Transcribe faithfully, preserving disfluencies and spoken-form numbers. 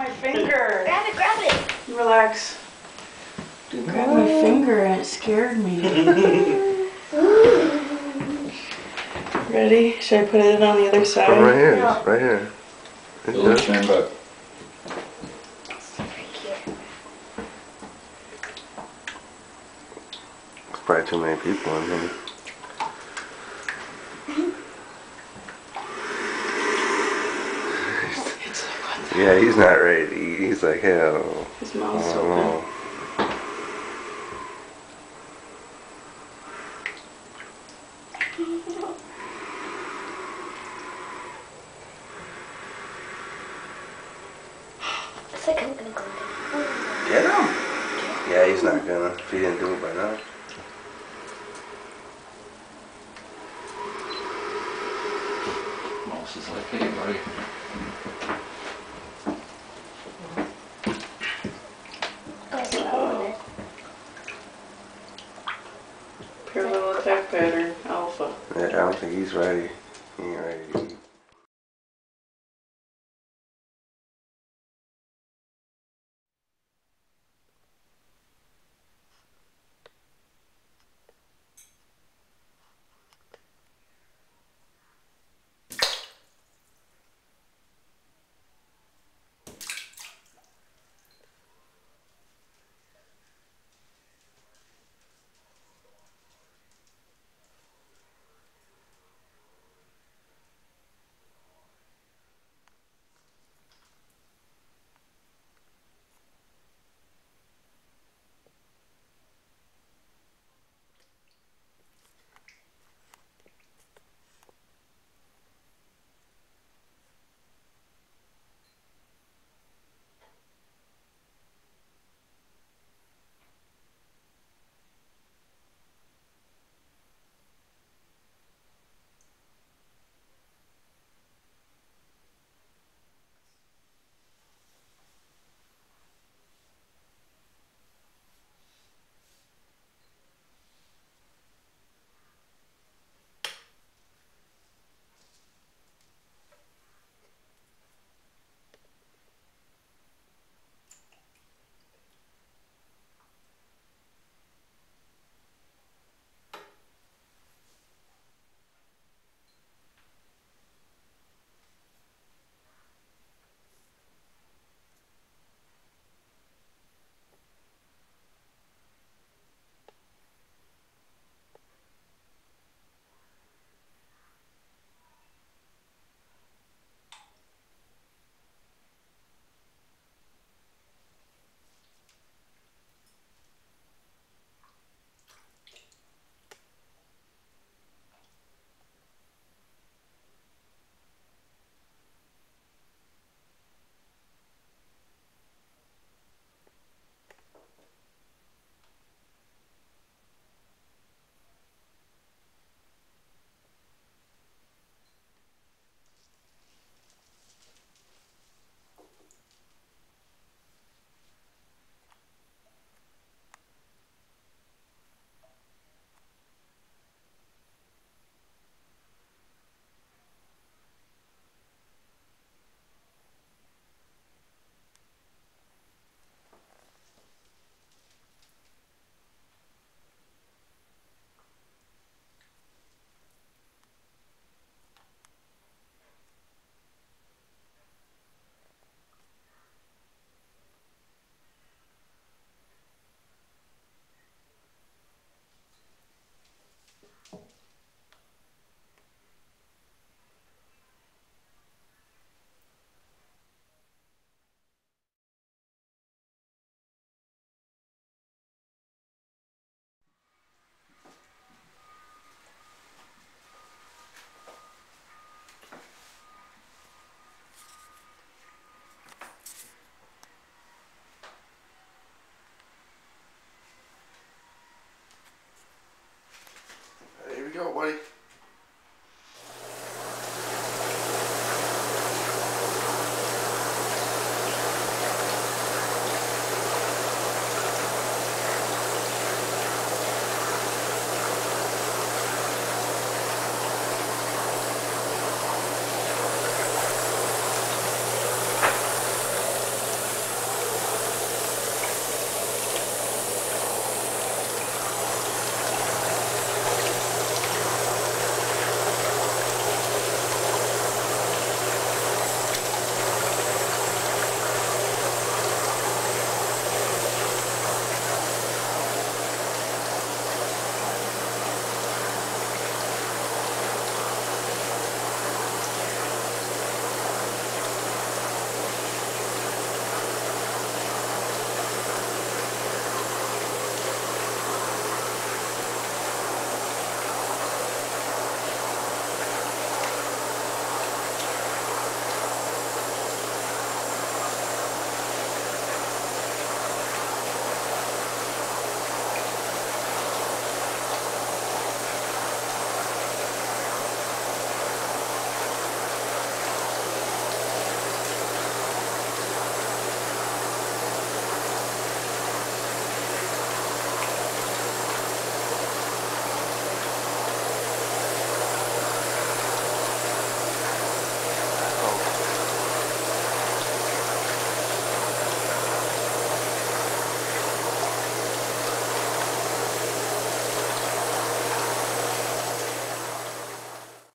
my finger. Grab it, grab it. Relax. Dude grabbed my finger and it scared me. Ready? Should I put it on the other side? Come right here, No. just right here. It looks man, but There's probably too many people in here. It's like, what the Yeah, he's not ready to eat. He's like, hell. His mouth's I don't open. know. It's like I'm gonna go down. Get him. Yeah, he's not gonna. If he didn't do it by now. Mouse is like, hey buddy. Oh, so I want it. Pure little attack pattern, alpha. Yeah, I don't think he's ready.